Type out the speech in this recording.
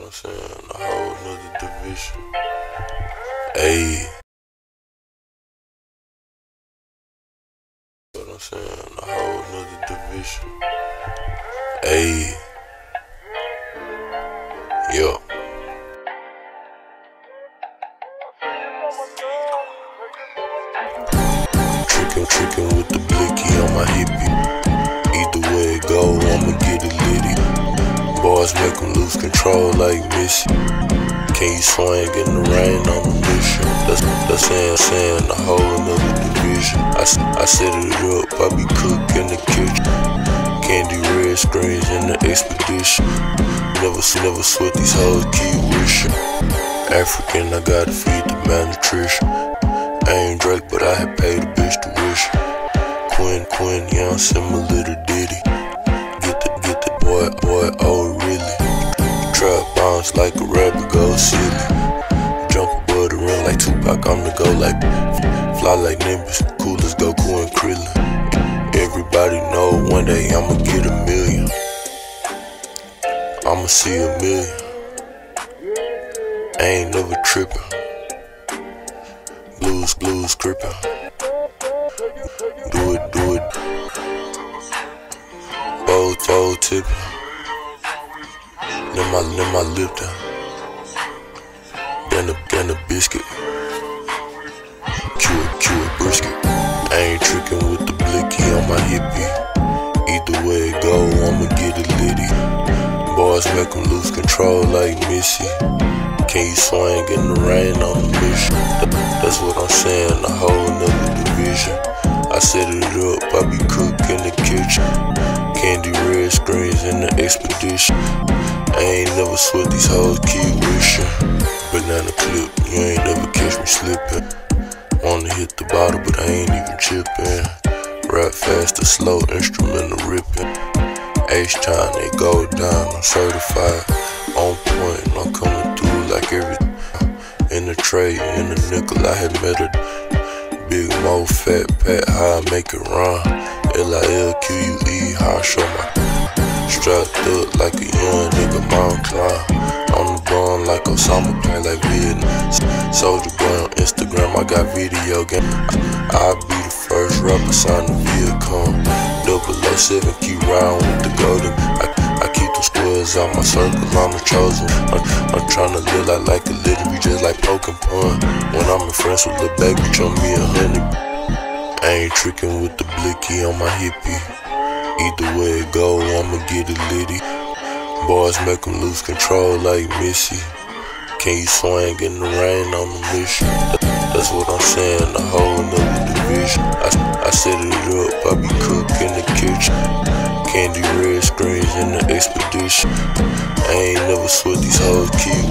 I'm saying? A whole nother division. Ayy. What I'm saying? A whole nother division. Ayy. Yo. Trickin' with the blicky on my hippie. Either way it go, I'ma get it litty. Boys make them lose control like Missy. Can you swing in the rain on the mission? That's saying a whole nother division. I set it up, I be cooking the kitchen. Candy red screens in the expedition. Never sweat these hoes, keep wishing. African, I gotta feed the malnutrition. I ain't Drake, but I had paid a bitch tuition. Quinn, yeah, I'm send my little ditty. Get the boy, oh really? Trap bounce like a rabbit, go silly. Jump above the rim like Tupac, I'm the go like fly like Nimbus, cool as Goku and Krillin. Everybody know one day I'ma get a million. I'ma see a million. I ain't never trippin'. Blues grippin'. Do it. Fold tippin'. Let my lip down. Then a biscuit. Cue a brisket. I ain't trickin' with the blicky on my hippie. Either way it go, I'ma get it litty. Boys make them lose control like Missy. Can you swing in the rain on the mission? That's what I'm saying, a whole nother division. I set it up, I be cooking the kitchen. Candy red screens in the expedition. I ain't never sweat these hoes, keep wishing. Banana clip, you ain't never catch me slipping. Wanna hit the bottle, but I ain't even chipping. Rap fast or slow, instrumental ripping. H-time, they go down, I'm certified. On point, I'm coming through like everything. In the tray, in the nickel, I had met a big mo fat pat, how I make it run. LILQUE, how I show my strapped up like a young nigga, Mount Climb. On the bone like Osama, playing like Vietnam. Soldier boy on Instagram, I got video game. I'll be the first rapper signed the Viacom. 007, keep riding with the golden. I keep the squares out my circle, I'm the chosen. I'm tryna live like a little, just like poking pun. When I'm in friends with the baby, show me 100. I ain't trickin' with the blicky on my hippie. Either way it go, I'ma get it litty. Boys make them lose control like Missy. Can you swing in the rain on the mission? That's what I'm saying, a whole nother division. I set it up, I be cooking the kitchen. Candy red screens in the expedition. I ain't never sweat these hoes, keep